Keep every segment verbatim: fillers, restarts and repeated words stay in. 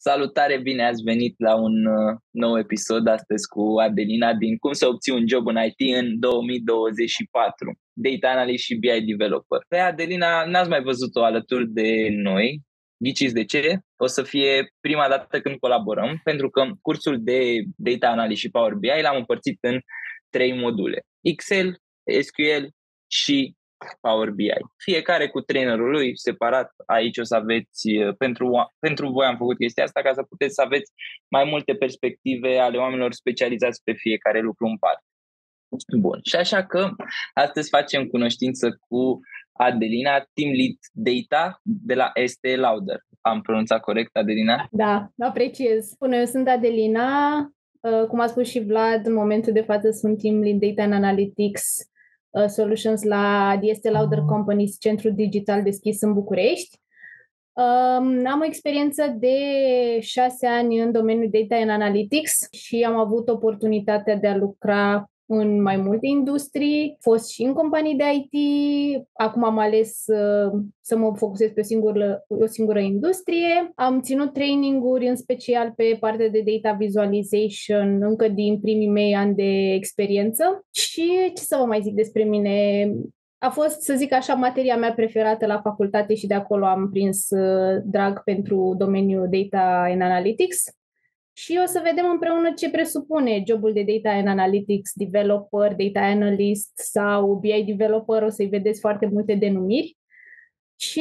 Salutare, bine ați venit la un uh, nou episod astăzi cu Adelina din Cum să obții un job în I T în două mii douăzeci și patru, Data Analyst și B I Developer. Pe Adelina n-ați mai văzut-o alături de noi, ghiciți de ce? O să fie prima dată când colaborăm, pentru că cursul de Data Analyst și Power B I l-am împărțit în trei module: Excel, S Q L și Power B I. Fiecare cu trainerul lui separat. Aici o să aveți, pentru, pentru voi am făcut chestia asta ca să puteți să aveți mai multe perspective ale oamenilor specializați pe fiecare lucru în parte. Bun, și așa că astăzi facem cunoștință cu Adelina, Team Lead Data de la Estée Lauder. Am pronunțat corect, Adelina? Da, apreciez. Bună, eu sunt Adelina. Cum a spus și Vlad, în momentul de față sunt Team Lead Data and Analytics Solutions la The Estée Lauder Companies, centru digital deschis în București. Am o experiență de șase ani în domeniul Data and Analytics și am avut oportunitatea de a lucra în mai multe industrii, fost și în companii de I T, acum am ales uh, să mă focusez pe o singură, o singură industrie. Am ținut training-uri în special pe partea de data visualization încă din primii mei ani de experiență. Și ce să vă mai zic despre mine? A fost, să zic așa, materia mea preferată la facultate și de acolo am prins uh, drag pentru domeniul Data and Analytics. Și o să vedem împreună ce presupune jobul de Data and Analytics Developer, Data Analyst sau B I Developer. O să-i vedeți foarte multe denumiri și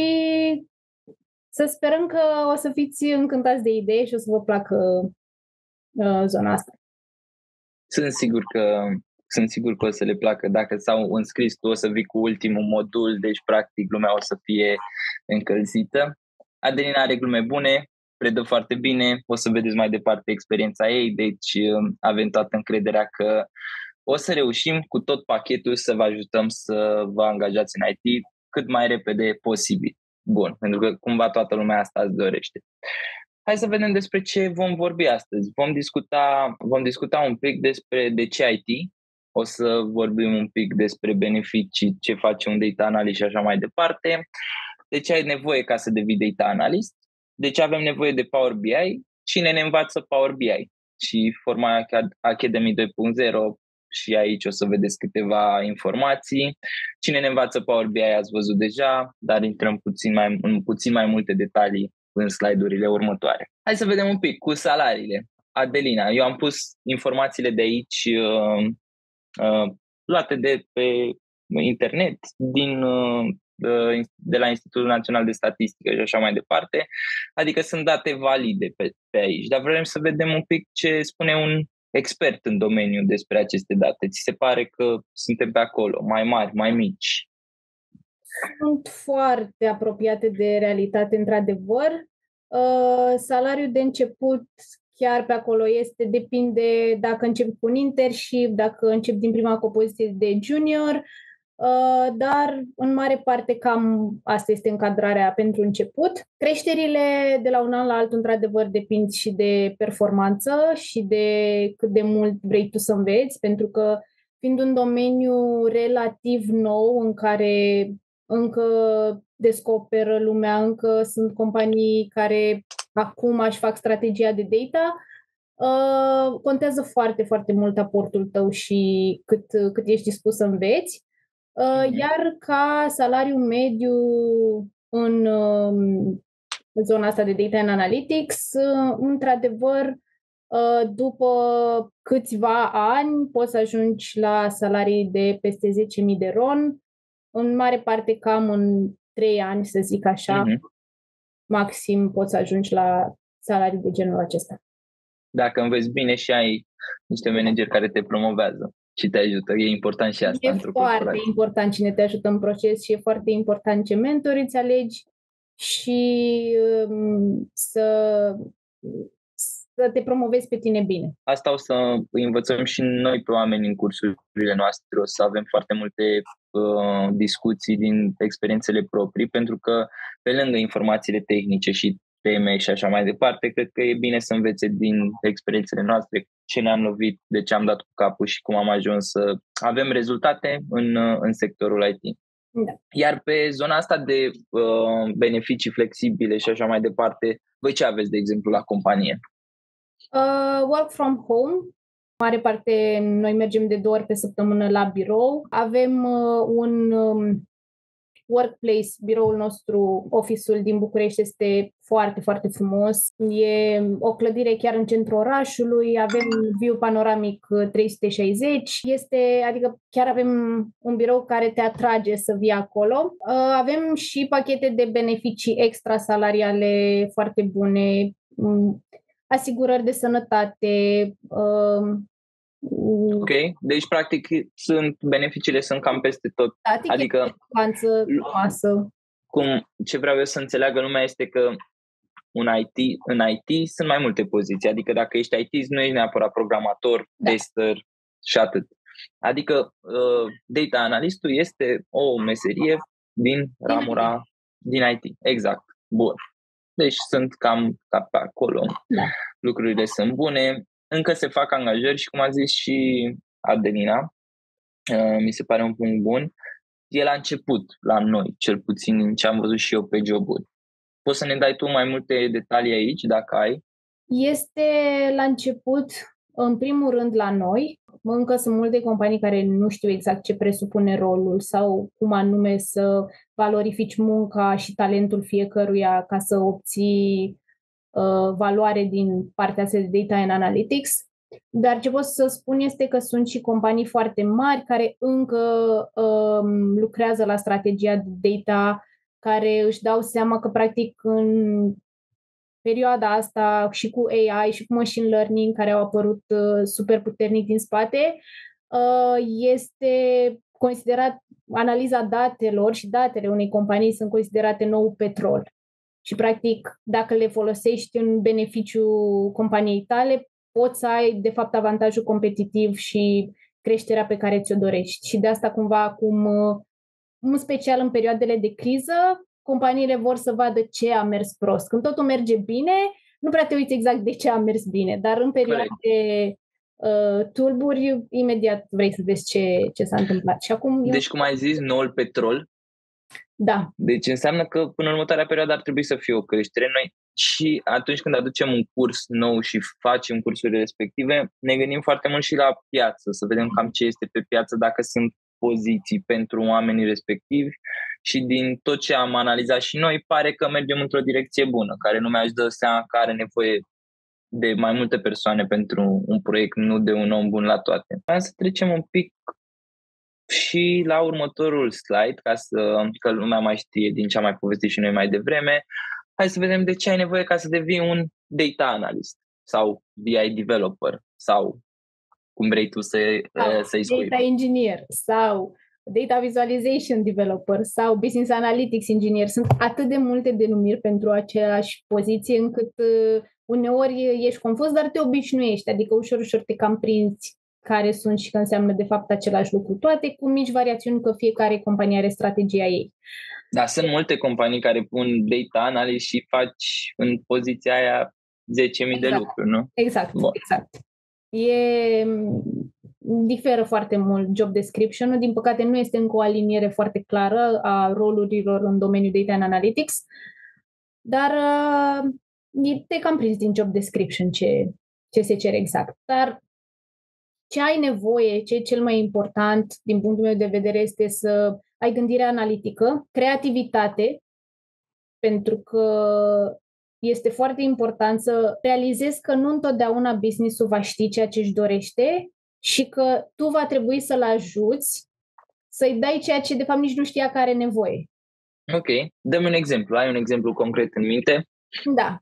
să sperăm că o să fiți încântați de idee și o să vă placă uh, zona asta. Sunt sigur că Sunt sigur că o să le placă. Dacă s-au înscris, tu o să vii cu ultimul modul, deci practic lumea o să fie încălzită. Adelina are glume bune, predă foarte bine, o să vedeți mai departe experiența ei, deci avem toată încrederea că o să reușim cu tot pachetul să vă ajutăm să vă angajați în I T cât mai repede posibil. Bun, pentru că cumva toată lumea asta îți dorește. Hai să vedem despre ce vom vorbi astăzi. Vom discuta, vom discuta un pic despre de ce I T, o să vorbim un pic despre beneficii, ce face un data analyst și așa mai departe, de ce ai nevoie ca să devii data analyst, de ce avem nevoie de Power B I, cine ne învață Power B I și forma Academy doi punct zero, și aici o să vedeți câteva informații. Cine ne învață Power B I ați văzut deja, dar intrăm puțin mai, în puțin mai multe detalii în slide-urile următoare. Hai să vedem un pic cu salariile. Adelina, eu am pus informațiile de aici uh, uh, luate de pe internet, din uh, de la Institutul Național de Statistică și așa mai departe, adică sunt date valide pe, pe aici, dar vrem să vedem un pic ce spune un expert în domeniu despre aceste date. Ți se pare că suntem pe acolo, mai mari, mai mici? Sunt foarte apropiate de realitate, într-adevăr. Uh, salariul de început chiar pe acolo este, depinde dacă încep cu un internship, dacă încep din prima cu o poziție de junior, Uh, dar în mare parte cam asta este încadrarea pentru început. Creșterile de la un an la altul într-adevăr depind și de performanță și de cât de mult vrei tu să înveți, pentru că fiind un domeniu relativ nou în care încă descoperă lumea, încă sunt companii care acum își fac strategia de data, uh, contează foarte, foarte mult aportul tău și cât, cât ești dispus să înveți. Iar ca salariu mediu în zona asta de Data and Analytics, într-adevăr, după câțiva ani poți să ajungi la salarii de peste zece mii de ron, în mare parte cam în trei ani, să zic așa, uh-huh. maxim poți să ajungi la salarii de genul acesta. Dacă înveți bine și ai niște manageri care te promovează și te ajută, e important și asta. E foarte important cine te ajută în proces și e foarte important ce mentori îți alegi și um, să, să te promovezi pe tine bine. Asta o să învățăm și noi pe oameni în cursurile noastre, o să avem foarte multe uh, discuții din experiențele proprii, pentru că pe lângă informațiile tehnice și teme și așa mai departe, cred că e bine să învețe din experiențele noastre ce ne-am lovit, de ce am dat cu capul și cum am ajuns să avem rezultate în, în sectorul I T. Da. Iar pe zona asta de uh, beneficii flexibile și așa mai departe, voi ce aveți, de exemplu, la companie? Uh, work from home. Mare parte, noi mergem de două ori pe săptămână la birou. Avem uh, un um, workplace, biroul nostru, office-ul din București este foarte, foarte frumos. E o clădire chiar în centrul orașului, avem view panoramic trei sute șaizeci, este, adică chiar avem un birou care te atrage să vii acolo. Avem și pachete de beneficii extra salariale foarte bune, asigurări de sănătate. Ok, deci practic sunt beneficiile sunt cam peste tot. Da, adică masă. Cum, ce vreau eu să înțeleagă lumea este că un I T, în I T sunt mai multe poziții, adică dacă ești I T nu ești neapărat programator, da. Tester și atât. Adică uh, data analystul este o meserie din ramura din I T. Exact. Bun. Deci sunt cam ca pe acolo. Da. Lucrurile sunt bune. Încă se fac angajări și cum a zis și Adelina, uh, mi se pare un punct bun, e la început la noi, cel puțin în ce am văzut și eu pe joburi. Poți să ne dai tu mai multe detalii aici, dacă ai? Este la început, în primul rând, la noi. Încă sunt multe companii care nu știu exact ce presupune rolul sau cum anume să valorifici munca și talentul fiecăruia ca să obții uh, valoare din partea asta de data and analytics. Dar ce pot să spun este că sunt și companii foarte mari care încă um, lucrează la strategia de data, care își dau seama că, practic, în perioada asta și cu A I și cu machine learning, care au apărut uh, super puternic din spate, uh, este considerat, analiza datelor și datele unei companii sunt considerate nou petrol. Și, practic, dacă le folosești în beneficiu companiei tale, poți să ai, de fapt, avantajul competitiv și creșterea pe care ți-o dorești. Și de asta, cumva, acum, în special în perioadele de criză, companiile vor să vadă ce a mers prost. Când totul merge bine, nu prea te uiți exact de ce a mers bine, dar în perioade de uh, tulburi, imediat vrei să vezi ce, ce s-a întâmplat. Și acum deci, eu... cum ai zis, noul petrol. Da. Deci înseamnă că până în următoarea perioadă ar trebui să fie o creștere. Noi și atunci când aducem un curs nou și facem cursurile respective, ne gândim foarte mult și la piață, să vedem cam ce este pe piață, dacă sunt poziții pentru oamenii respectivi și din tot ce am analizat și noi, pare că mergem într-o direcție bună, care lumea își dă seama că are nevoie de mai multe persoane pentru un proiect, nu de un om bun la toate. Vreau să trecem un pic și la următorul slide, ca să, că lumea mai știe din ce am mai povestit și noi mai devreme. Hai să vedem de ce ai nevoie ca să devii un data analyst sau B I developer sau cum vrei tu să, sau să-i spui. Data engineer sau data visualization developer sau business analytics engineer. Sunt atât de multe denumiri pentru aceeași poziție încât uh, uneori ești confuz, dar te obișnuiești, adică ușor, ușor te cam prinzi care sunt și că înseamnă de fapt același lucru. Toate cu mici variațiuni, că fiecare companie are strategia ei. Da, sunt multe companii care pun data analyst și faci în poziția aia zece mii exact. de lucruri, nu? Exact, Bun. exact. E, diferă foarte mult job description-ul. Din păcate nu este încă o aliniere foarte clară a rolurilor în domeniul data and analytics, dar uh, te cam prins din job description ce, ce se cere exact. Dar ce ai nevoie, ce e cel mai important din punctul meu de vedere este să ai gândire analitică, creativitate, pentru că este foarte important să realizezi că nu întotdeauna business-ul va ști ceea ce își dorește și că tu va trebui să-l ajuți să-i dai ceea ce de fapt nici nu știa că are nevoie. Ok, dă-mi un exemplu. Ai un exemplu concret în minte? Da.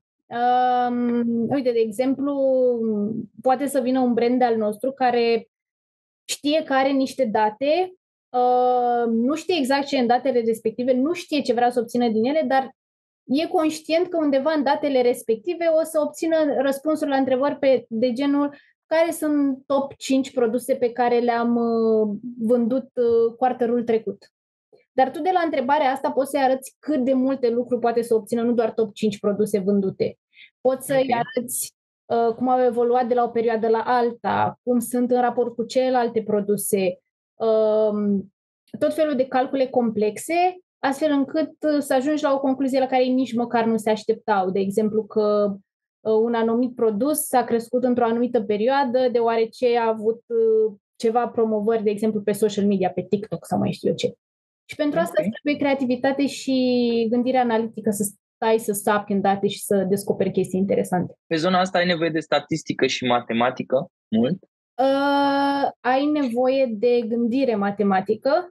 Um, uite, de exemplu, poate să vină un brand al nostru care știe că are niște date, uh, nu știe exact ce în datele respective, nu știe ce vrea să obțină din ele, dar e conștient că undeva în datele respective o să obțină răspunsuri la întrebări pe, de genul care sunt top cinci produse pe care le-am uh, vândut uh, quarterul trecut. Dar tu de la întrebarea asta poți să-i arăți cât de multe lucruri poate să obțină, nu doar top cinci produse vândute. Poți să-i okay. arăți uh, cum au evoluat de la o perioadă la alta, cum sunt în raport cu celelalte produse, uh, tot felul de calcule complexe, astfel încât să ajungi la o concluzie la care ei nici măcar nu se așteptau. De exemplu că un anumit produs s-a crescut într-o anumită perioadă, deoarece a avut ceva promovări, de exemplu, pe social media, pe TikTok sau mai știu eu ce. Și pentru asta okay. trebuie creativitate și gândire analitică, să stai să sapi în date și să descoperi chestii interesante. Pe zona asta ai nevoie de statistică și matematică mult? Uh, ai nevoie de gândire matematică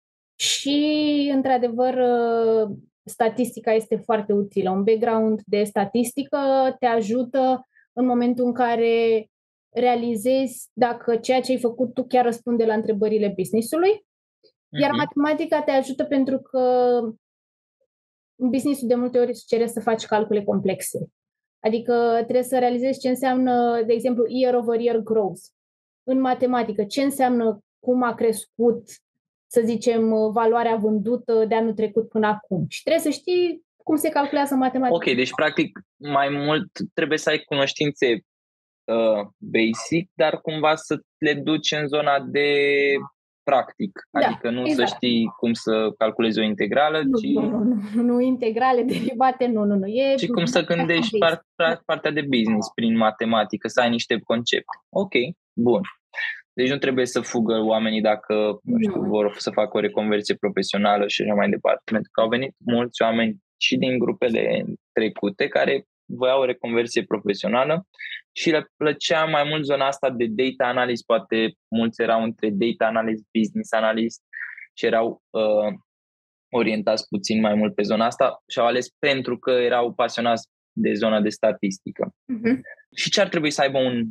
și, într-adevăr, uh, statistica este foarte utilă. Un background de statistică te ajută în momentul în care realizezi dacă ceea ce ai făcut tu chiar răspunde la întrebările business-ului. Iar uh-huh. matematica te ajută pentru că business-ul de multe ori îți cere să faci calcule complexe. Adică trebuie să realizezi ce înseamnă, de exemplu, year over year growth. În matematică, ce înseamnă cum a crescut, să zicem, valoarea vândută de anul trecut până acum. Și trebuie să știi cum se calculează matematica. Ok, deci practic mai mult trebuie să ai cunoștințe uh, basic, dar cumva să le duci în zona de practic. Da, adică nu exact. să știi cum să calculezi o integrală, nu, ci... Nu, nu, nu, nu integrale, derivate, nu, nu, nu. E ci cum să gândești par, partea de business prin matematică, să ai niște concepte. Ok, bun. Deci nu trebuie să fugă oamenii dacă nu știu, vor să facă o reconversie profesională și așa mai departe. Pentru că au venit mulți oameni și din grupele trecute care voiau o reconversie profesională și le plăcea mai mult zona asta de data analyst. Poate mulți erau între data analyst, business analyst și erau uh, orientați puțin mai mult pe zona asta și au ales pentru că erau pasionați de zona de statistică. Uh-huh. Și ce ar trebui să aibă un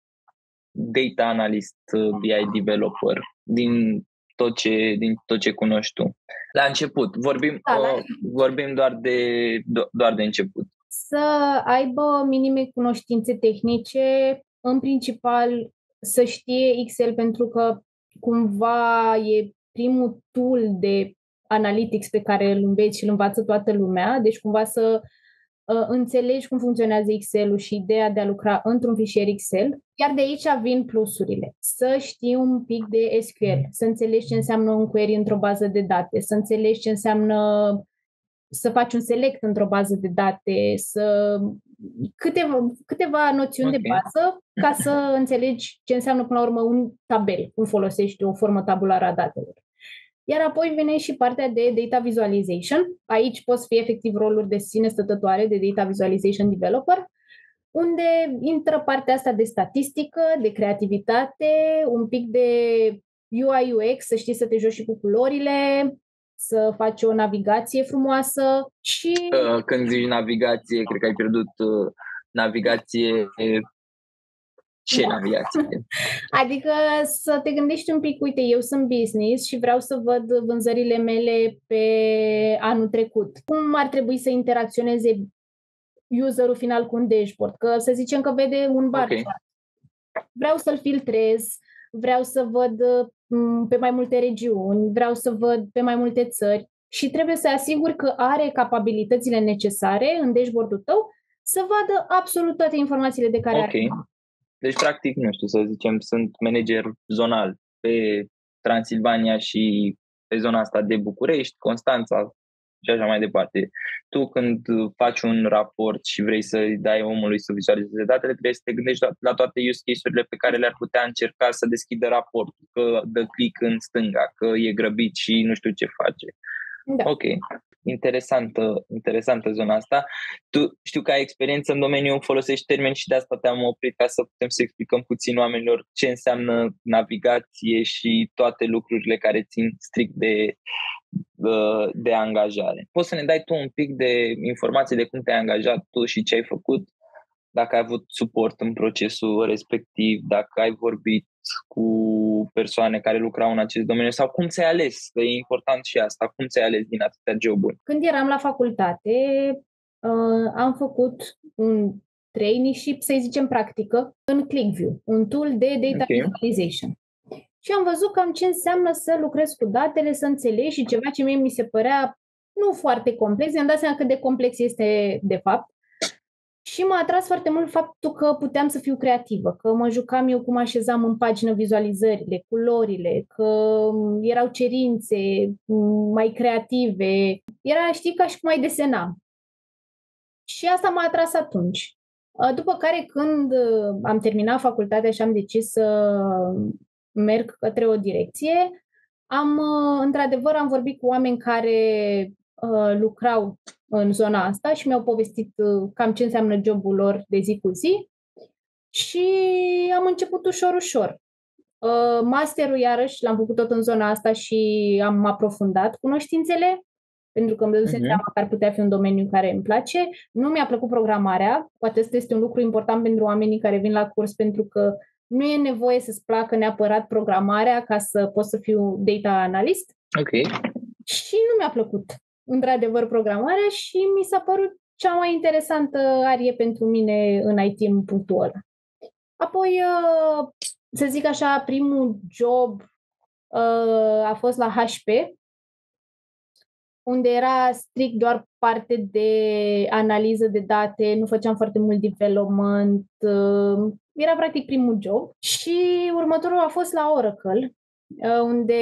data analyst, B I developer, din tot ce, din tot ce cunoști tu? La început, vorbim, da, la... Uh, vorbim doar, de, do, doar de început. Să aibă minime cunoștințe tehnice, în principal să știe Excel, pentru că cumva e primul tool de analytics pe care îl înveți și îl învață toată lumea, deci cumva să uh, înțelegi cum funcționează Excel-ul și ideea de a lucra într-un fișier Excel. Iar de aici vin plusurile. Să știi un pic de S Q L, să înțelegi ce înseamnă un query într-o bază de date, să înțelegi ce înseamnă să faci un select într-o bază de date, să câteva, câteva noțiuni okay. de bază ca să înțelegi ce înseamnă până la urmă un tabel, cum folosești o formă tabulară a datelor. Iar apoi vine și partea de data visualization. Aici poți fi efectiv roluri de sine stătătoare de data visualization developer, unde intră partea asta de statistică, de creativitate, un pic de U I U X, să știi să te joci și cu culorile, să faci o navigație frumoasă și... Când zici navigație, cred că ai pierdut navigație... Ce da. navigație? Adică să te gândești un pic, uite, eu sunt business și vreau să văd vânzările mele pe anul trecut. Cum ar trebui să interacționeze userul final cu un dashboard? Că să zicem că vede un bar okay. Vreau să-l filtrez, vreau să văd pe mai multe regiuni, vreau să văd pe mai multe țări și trebuie să asiguri că are capabilitățile necesare în dashboard-ul tău să vadă absolut toate informațiile de care okay. are. Deci, practic, nu știu, să zicem, sunt manager zonal pe Transilvania și pe zona asta de București, Constanța și așa mai departe. Tu când faci un raport și vrei să-i dai omului să vizualizeze datele, trebuie să te gândești la toate use case-urile pe care le-ar putea încerca să deschidă raportul, că dă click în stânga, că e grăbit și nu știu ce face. Da. Ok. Interesantă, interesantă zona asta. Tu știu că ai experiență în domeniu, folosești termeni și de asta te-am oprit ca să putem să explicăm puțin oamenilor ce înseamnă navigație și toate lucrurile care țin strict de, de angajare. Poți să ne dai tu un pic de informații de cum te-ai angajat tu și ce ai făcut, dacă ai avut suport în procesul respectiv, dacă ai vorbit cu persoane care lucrau în acest domeniu sau cum ți-ai ales, că e important și asta, cum ți-ai ales din atâtea joburi? Când eram la facultate, uh, am făcut un traineeship, să-i zicem practică, în ClickView, un tool de data okay. visualization. Și am văzut cam ce înseamnă să lucrez cu datele, să înțelegi și ceva ce mie mi se părea nu foarte complex. Mi-am dat seama cât de complex este de fapt. Și m-a atras foarte mult faptul că puteam să fiu creativă, că mă jucam eu cum așezam în pagină vizualizările, culorile, că erau cerințe mai creative. Era, știi, ca și cum ai desena. Și asta m-a atras atunci. După care, când am terminat facultatea și am decis să merg către o direcție, am, într-adevăr, am vorbit cu oameni care uh, lucrau în zona asta și mi-au povestit uh, cam ce înseamnă jobul lor de zi cu zi și am început ușor, ușor. Uh, masterul, iarăși, l-am făcut tot în zona asta și am aprofundat cunoștințele, pentru că îmi dădusem Mhm. seama că ar putea fi un domeniu care îmi place. Nu mi-a plăcut programarea, poate ăsta este un lucru important pentru oamenii care vin la curs, pentru că nu e nevoie să-ți placă neapărat programarea ca să poți să fiu data analyst. Ok. Și nu mi-a plăcut, într-adevăr, programarea și mi s-a părut cea mai interesantă arie pentru mine în I T în punctul ăla. Apoi, să zic așa, primul job a fost la H P, unde era strict doar parte de analiză de date, nu făceam foarte mult development, era practic primul job. Și următorul a fost la Oracle, unde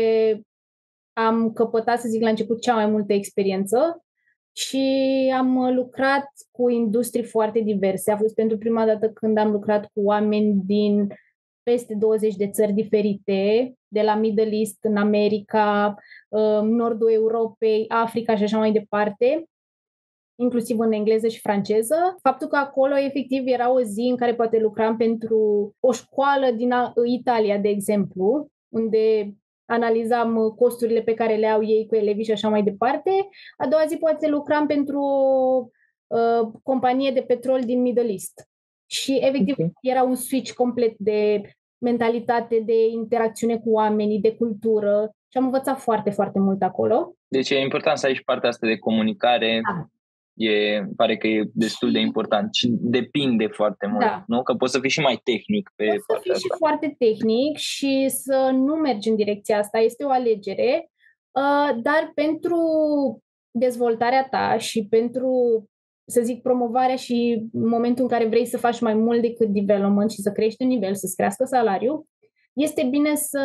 am căpătat, să zic, la început cea mai multă experiență și am lucrat cu industrii foarte diverse. A fost pentru prima dată când am lucrat cu oameni din peste douăzeci de țări diferite, de la Middle East, în America, nordul Europei, Africa și așa mai departe, inclusiv în engleză și franceză. Faptul că acolo efectiv era o zi în care poate lucram pentru o școală din Italia, de exemplu, unde analizam costurile pe care le au ei cu elevii și așa mai departe. A doua zi poate lucram pentru o uh, companie de petrol din Middle East. Și efectiv okay. Era un switch complet de mentalitate, de interacțiune cu oamenii, de cultură și am învățat foarte, foarte mult acolo. Deci e important să ai și partea asta de comunicare. Da. E, pare că e destul de important și depinde foarte mult, da. Nu? Că poți să fii și mai tehnic pe poți partea să fii asta. Și foarte tehnic și să nu mergi în direcția asta, este o alegere, dar pentru dezvoltarea ta și pentru, să zic, promovarea și momentul în care vrei să faci mai mult decât development și să crești un nivel, să-ți crească salariul, este bine să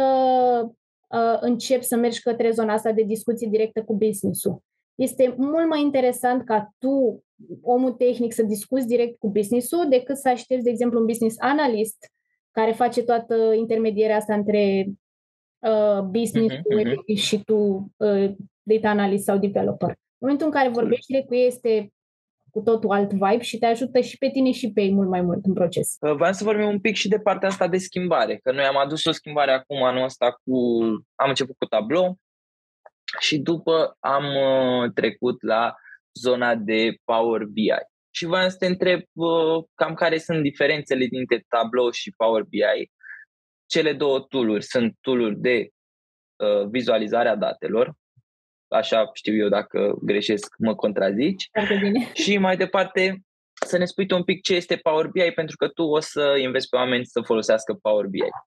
începi să mergi către zona asta de discuție directă cu business-ul. Este mult mai interesant ca tu, omul tehnic, să discuți direct cu business-ul decât să aștepți, de exemplu, un business analyst care face toată intermedierea asta între uh, business-ul uh-huh, uh-huh. și tu, uh, data analyst sau developer. În momentul în care vorbești direct cu ei, este cu totul alt vibe și te ajută și pe tine și pe ei mult mai mult în proces. Vreau să vorbim un pic și de partea asta de schimbare, că noi am adus o schimbare acum anul ăsta cu... Am început cu Tableau și după am uh, trecut la zona de Power B I. Și vreau să te întreb uh, cam care sunt diferențele dintre Tableau și Power B I. Cele două tool-uri sunt tool-uri de uh, vizualizare a datelor, așa știu eu, dacă greșesc mă contrazici. Bine. Și mai departe să ne spui tu un pic ce este Power B I, pentru că tu o să înveți pe oameni să folosească Power B I.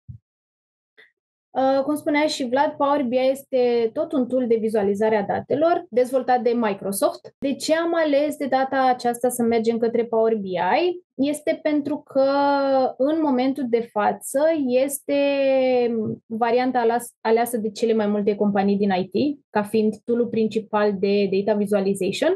Uh, cum spunea și Vlad, Power B I este tot un tool de vizualizare a datelor dezvoltat de Microsoft. De ce am ales de data aceasta să mergem către Power B I? Este pentru că în momentul de față este varianta aleasă de cele mai multe companii din I T, ca fiind tool-ul principal de data visualization.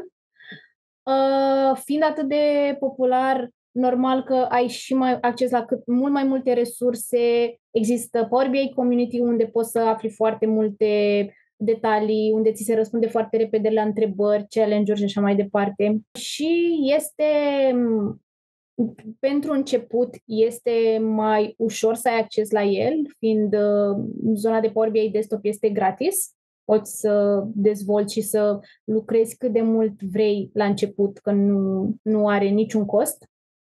Uh, fiind atât de popular, normal că ai și mai acces la cât, mult mai multe resurse. Există Power B I Community unde poți să afli foarte multe detalii, unde ți se răspunde foarte repede la întrebări, challenge-uri și așa mai departe. Și este, pentru început, este mai ușor să ai acces la el, fiind uh, zona de Power B I Desktop este gratis. Poți să dezvolți și să lucrezi cât de mult vrei la început, că nu, nu are niciun cost.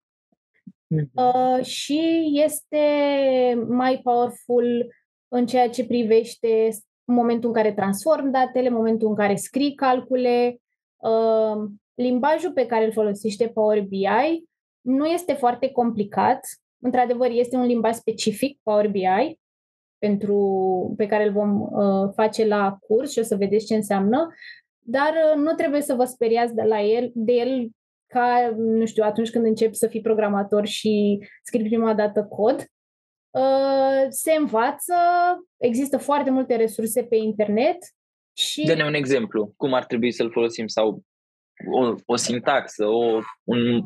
Uh, și este mai powerful în ceea ce privește momentul în care transform datele, momentul în care scrii calcule. Uh, limbajul pe care îl folosește Power B I nu este foarte complicat. Într-adevăr, este un limbaj specific, Power B I, pentru, pe care îl vom uh, face la curs și o să vedeți ce înseamnă, dar uh, nu trebuie să vă speriați de la el, de el ca, nu știu, atunci când începi să fii programator și scrii prima dată cod, se învață, există foarte multe resurse pe internet și... Dă-ne un exemplu, cum ar trebui să-l folosim sau o, o sintaxă, o, un...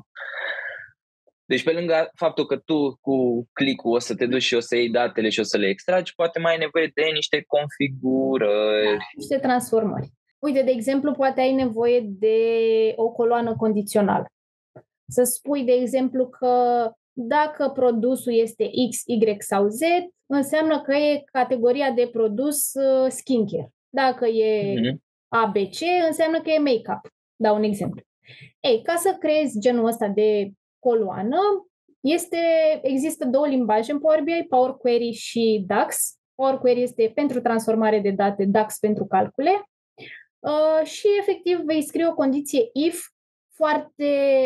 Deci pe lângă faptul că tu cu click-ul o să te duci și o să iei datele și o să le extragi, poate mai ai nevoie de niște configurări. Niște transformări. Uite, de exemplu, poate ai nevoie de o coloană condițională. Să spui, de exemplu, că dacă produsul este X, Y sau Z, înseamnă că e categoria de produs skincare. Dacă e mm-hmm. A B C, înseamnă că e make-up. Dau un exemplu. Ei, ca să creezi genul ăsta de coloană, este, există două limbaje în Power B I, Power Query și DAX. Power Query este pentru transformare de date, DAX pentru calcule. Uh, și, efectiv, vei scrie o condiție if foarte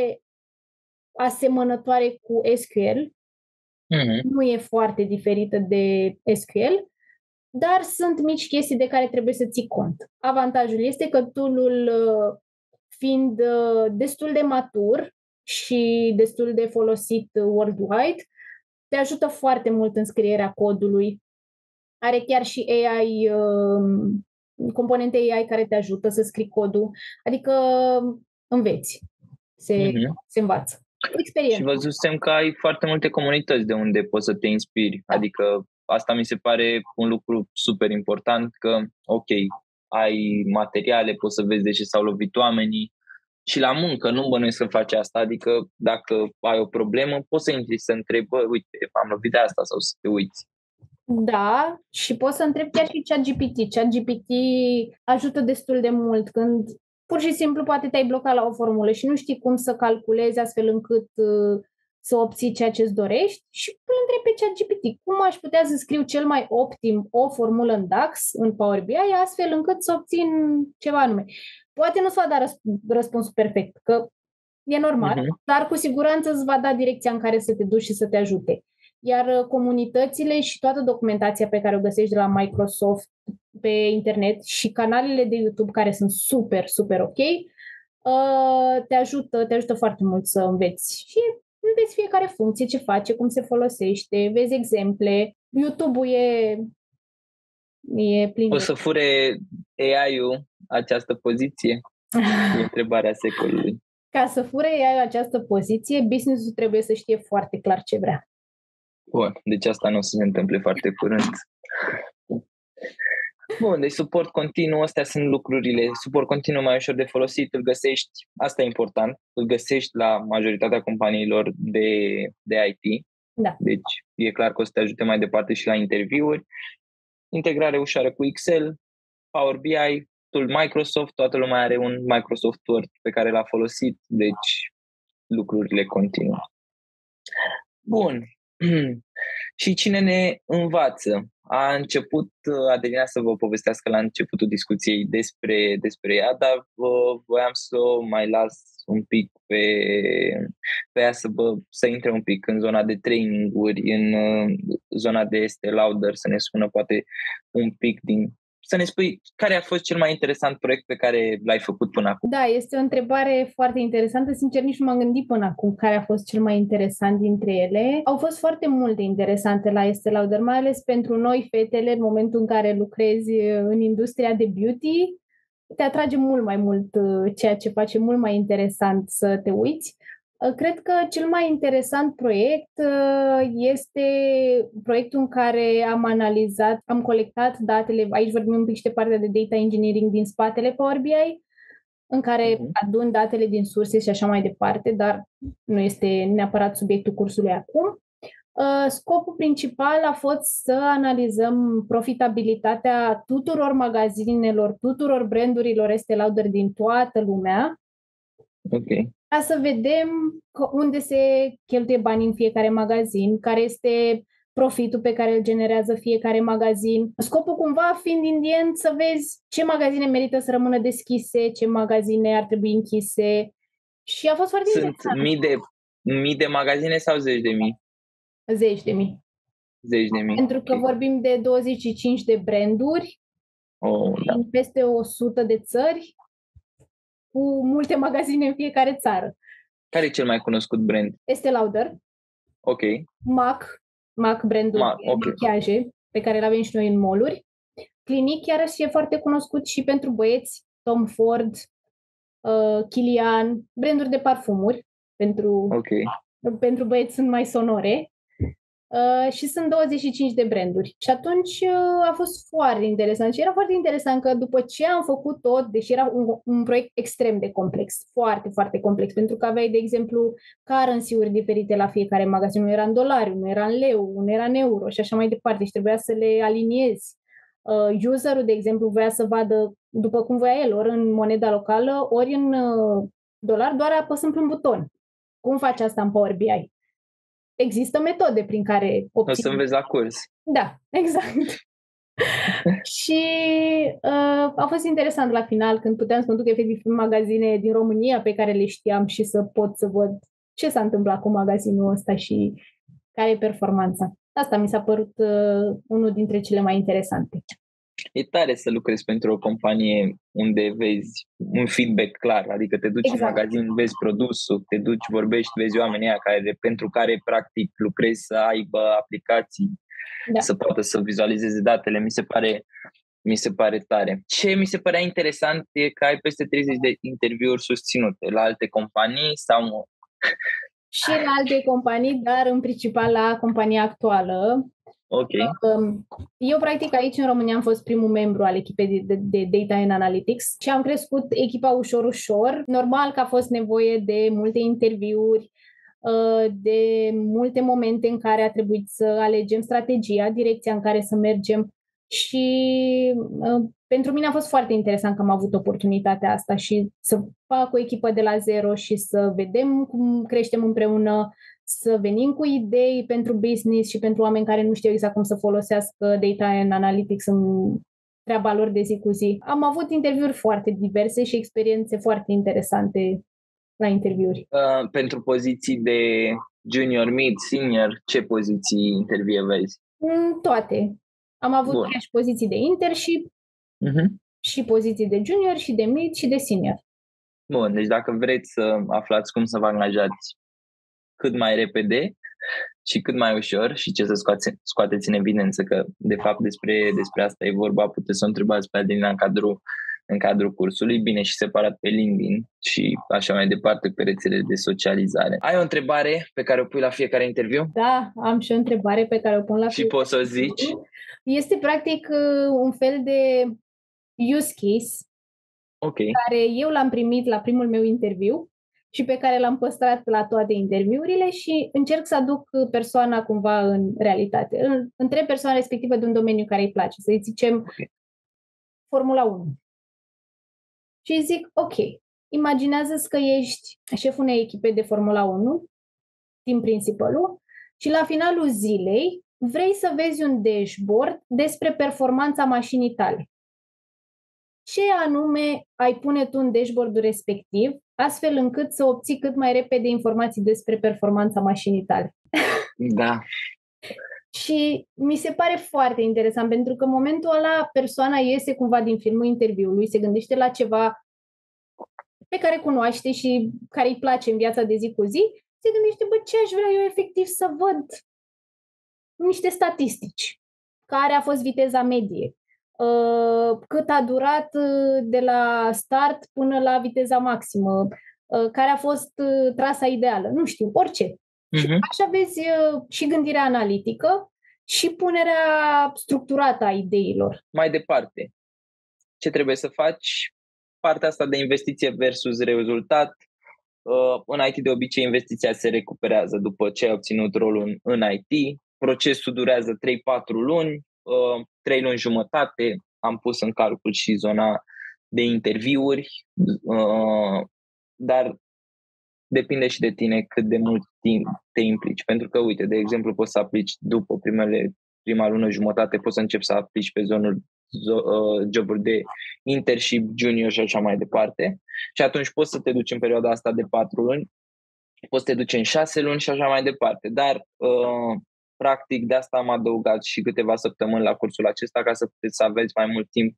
asemănătoare cu S Q L. Mm-hmm. Nu e foarte diferită de S Q L, dar sunt mici chestii de care trebuie să ții cont. Avantajul este că tool-ul, fiind destul de matur și destul de folosit worldwide, te ajută foarte mult în scrierea codului. Are chiar și A I, componente A I care te ajută să scrii codul, adică înveți, se, mm-hmm. se învață. Experiență. Și văzusem că ai foarte multe comunități de unde poți să te inspiri, adică asta mi se pare un lucru super important, că ok, ai materiale, poți să vezi de ce s-au lovit oamenii și la muncă nu bănuiesc să faci asta, adică dacă ai o problemă poți să intri să întrebi, bă, uite, am lovit de asta sau să te uiți. Da, și poți să întrebi chiar și ChatGPT. ChatGPT ajută destul de mult când pur și simplu poate te-ai blocat la o formulă și nu știi cum să calculezi astfel încât uh, să obții ceea ce îți dorești și îl întrebi pe ChatGPT. Cum aș putea să scriu cel mai optim o formulă în DAX, în Power B I, astfel încât să obțin ceva anume. Poate nu-ți va da răsp- răspunsul perfect, că e normal, uh-huh. dar cu siguranță îți va da direcția în care să te duci și să te ajute. Iar comunitățile și toată documentația pe care o găsești de la Microsoft pe internet și canalele de YouTube care sunt super, super ok, te ajută, te ajută foarte mult să înveți. Și înveți fiecare funcție, ce face, cum se folosește, vezi exemple. YouTube-ul e, e plin. O să fure A I-ul această poziție? E întrebarea secolului. Ca să fure A I-ul această poziție, business-ul trebuie să știe foarte clar ce vrea. Bun, deci asta nu o să se întâmple foarte curând. Bun, deci suport continuu, astea sunt lucrurile. Suport continuu mai ușor de folosit, îl găsești, asta e important, îl găsești la majoritatea companiilor de, de I T. Da. Deci e clar că o să te ajute mai departe și la interviuri. Integrare ușoară cu Excel, Power B I, tool Microsoft, toată lumea are un Microsoft Word pe care l-a folosit, deci lucrurile continuă. Bun. Și cine ne învață? A început Adelina să vă povestească la începutul discuției despre, despre ea, dar vă, voiam să o mai las un pic pe, pe ea să, vă, să intre un pic în zona de training-uri, în zona de Estée Lauder, să ne spună poate un pic din... Să ne spui care a fost cel mai interesant proiect pe care l-ai făcut până acum. Da, este o întrebare foarte interesantă. Sincer, nici nu m-am gândit până acum care a fost cel mai interesant dintre ele. Au fost foarte multe interesante la Estée Lauder, mai ales pentru noi, fetele, în momentul în care lucrezi în industria de beauty. Te atrage mult mai mult ceea ce face, mult mai interesant să te uiți. Cred că cel mai interesant proiect este proiectul în care am analizat, am colectat datele, aici vorbim un pic și de partea de data engineering din spatele Power B I, în care adun datele din surse și așa mai departe, dar nu este neapărat subiectul cursului acum. Scopul principal a fost să analizăm profitabilitatea tuturor magazinelor, tuturor brandurilor Estée Lauder din toată lumea. Ok. Ca să vedem unde se cheltuie banii în fiecare magazin, care este profitul pe care îl generează fiecare magazin. Scopul cumva fiind in the end să vezi ce magazine merită să rămână deschise, ce magazine ar trebui închise. Și a fost foarte Sunt interesant. mii de, mii de magazine sau zeci de mii? Zeci de mii. Zeci de mii. Pentru că okay. vorbim de douăzeci și cinci de branduri oh, da. în peste o sută de țări, cu multe magazine în fiecare țară. Care e cel mai cunoscut brand? Estée Lauder. Ok. MAC, MAC brandul Ma, de okay. machiaje, pe care îl avem și noi în mall-uri. Clinique iarăși e foarte cunoscut și pentru băieți, Tom Ford, uh, Kilian, branduri de parfumuri, pentru, okay. pentru băieți sunt mai sonore. Uh, și sunt douăzeci și cinci de branduri. Și atunci uh, a fost foarte interesant. Și era foarte interesant că după ce am făcut tot, deși era un, un proiect extrem de complex, foarte, foarte complex, pentru că aveai, de exemplu, currency-uri diferite la fiecare magazin. Nu era în dolari, nu era în leu, nu era în euro și așa mai departe. Și trebuia să le aliniezi. Uh, userul, de exemplu, voia să vadă după cum voia el, ori în moneda locală, ori în uh, dolar, doar apăsând pe un buton. Cum faci asta în Power B I? Există metode prin care obții... O să înveți la curs. Da, exact. Și uh, a fost interesant la final când puteam să mă duc efectiv în magazine din România pe care le știam și să pot să văd ce s-a întâmplat cu magazinul ăsta și care e performanța. Asta mi s-a părut uh, unul dintre cele mai interesante. E tare să lucrezi pentru o companie unde vezi un feedback clar, adică te duci exact. În magazin, vezi produsul, te duci, vorbești, vezi oamenii aia care, pentru care practic lucrezi să aibă aplicații, da. Să poată să vizualizeze datele. Mi se pare, mi se pare tare. Ce mi se părea interesant e că ai peste treizeci de interviuri susținute la alte companii sau... Și la alte companii, dar în principal la compania actuală. Ok. Eu, practic, aici în România am fost primul membru al echipei de, de, de Data and Analytics și am crescut echipa ușor, ușor. Normal că a fost nevoie de multe interviuri, de multe momente în care a trebuit să alegem strategia, direcția în care să mergem și pentru mine a fost foarte interesant că am avut oportunitatea asta și să fac o echipă de la zero și să vedem cum creștem împreună, să venim cu idei pentru business și pentru oameni care nu știu exact cum să folosească Data and Analytics în treaba lor de zi cu zi. Am avut interviuri foarte diverse și experiențe foarte interesante la interviuri. Uh, pentru poziții de junior, mid, senior, ce poziții intervie vezi? Mm, toate. Am avut și poziții de internship, uh-huh. și poziții de junior, și de mid, și de senior. Bun, deci dacă vreți să aflați cum să vă angajați cât mai repede și cât mai ușor și ce să scoate, scoateți în evidență, că de fapt despre, despre asta e vorba, puteți să o întrebați pe Adelina în cadrul, în cadrul cursului, bine și separat pe LinkedIn și așa mai departe pe rețele de socializare. Ai o întrebare pe care o pui la fiecare interviu? Da, am și o întrebare pe care o pun la și poți să o zici? Este practic un fel de use case, okay. care eu l-am primit la primul meu interviu și pe care l-am păstrat la toate interviurile și încerc să aduc persoana cumva în realitate. Întreb persoana respectivă de un domeniu care îi place, să-i zicem okay. Formula unu. Și zic, ok, imaginează-ți că ești șeful unei echipe de Formula unu, team principalul, și la finalul zilei vrei să vezi un dashboard despre performanța mașinii tale. Ce anume ai pune tu în dashboardul respectiv, astfel încât să obții cât mai repede informații despre performanța mașinii tale? Da. Și mi se pare foarte interesant, pentru că în momentul ăla persoana iese cumva din filmul interviului, se gândește la ceva pe care cunoaște și care îi place în viața de zi cu zi, se gândește, bă, ce aș vrea eu efectiv să văd? Niște statistici. Care a fost viteza medie? Cât a durat de la start până la viteza maximă? Care a fost trasa ideală? Nu știu, orice. Uh-huh. Și așa vezi și gândirea analitică și punerea structurată a ideilor. Mai departe, ce trebuie să faci? Partea asta de investiție versus rezultat. În I T de obicei investiția se recuperează după ce ai obținut rolul în I T. Procesul durează trei patru luni, trei luni jumătate. Am pus în calcul și zona de interviuri, dar depinde și de tine cât de mult timp te implici. Pentru că, uite, de exemplu, poți să aplici după primele, prima lună jumătate, poți să începi să aplici pe zonul joburi de internship, junior și așa mai departe. Și atunci poți să te duci în perioada asta de patru luni, poți să te duci în șase luni și așa mai departe. Dar, uh, practic, de asta am adăugat și câteva săptămâni la cursul acesta ca să puteți să aveți mai mult timp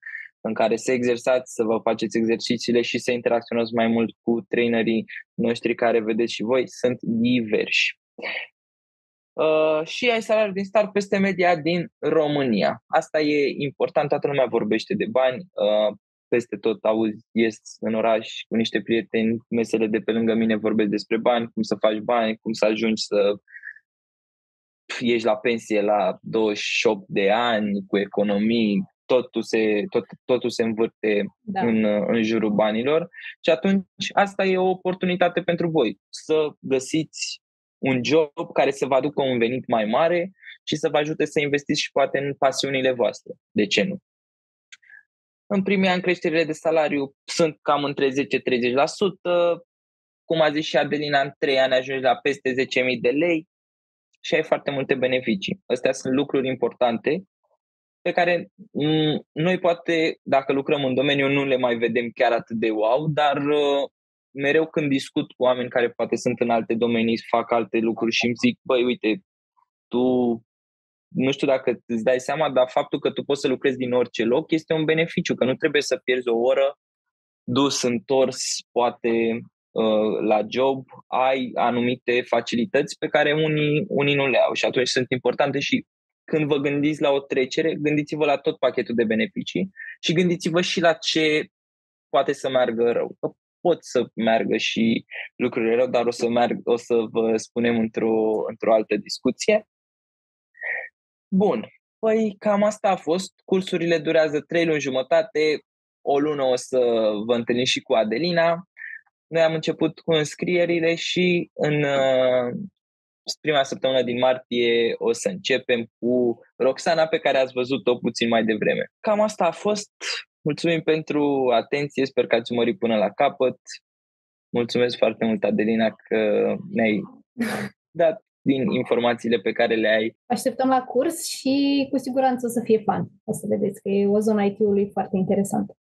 în care să exersați, să vă faceți exercițiile și să interacționați mai mult cu trainerii noștri care vedeți și voi, sunt diversi. Uh, și ai salariul din start peste media din România. Asta e important, toată lumea vorbește de bani, uh, peste tot auzi, ies în oraș cu niște prieteni, mesele de pe lângă mine vorbesc despre bani, cum să faci bani, cum să ajungi să ieși la pensie la douăzeci și opt de ani, cu economii, totul se, tot, totul se învârte da. în, în jurul banilor și atunci asta e o oportunitate pentru voi, să găsiți un job care să vă aducă un venit mai mare și să vă ajute să investiți și poate în pasiunile voastre. De ce nu? În primii ani creșterile de salariu sunt cam între zece treizeci la sută, cum a zis și Adelina, în trei ani ajungi la peste zece mii de lei și ai foarte multe beneficii. Astea sunt lucruri importante pe care m- noi poate, dacă lucrăm în domeniu, nu le mai vedem chiar atât de wow, dar uh, mereu când discut cu oameni care poate sunt în alte domenii, fac alte lucruri și îmi zic, băi, uite, tu, nu știu dacă îți dai seama, dar faptul că tu poți să lucrezi din orice loc este un beneficiu, că nu trebuie să pierzi o oră dus, întors, poate uh, la job, ai anumite facilități pe care unii, unii nu le au și atunci sunt importante și când vă gândiți la o trecere, gândiți-vă la tot pachetul de beneficii și gândiți-vă și la ce poate să meargă rău. Că pot să meargă și lucrurile rău, dar o să, merg, o să vă spunem într-o, într-o altă discuție. Bun, păi cam asta a fost. Cursurile durează trei luni jumătate, o lună o să vă întâlniți și cu Adelina. Noi am început cu înscrierile și în uh, prima săptămână din martie o să începem cu Roxana, pe care ați văzut-o puțin mai devreme. Cam asta a fost. Mulțumim pentru atenție, sper că ați urmărit până la capăt. Mulțumesc foarte mult, Adelina, că ne-ai dat din informațiile pe care le ai. Așteptăm la curs și cu siguranță o să fie fun. O să vedeți că e o zonă I T-ului foarte interesantă.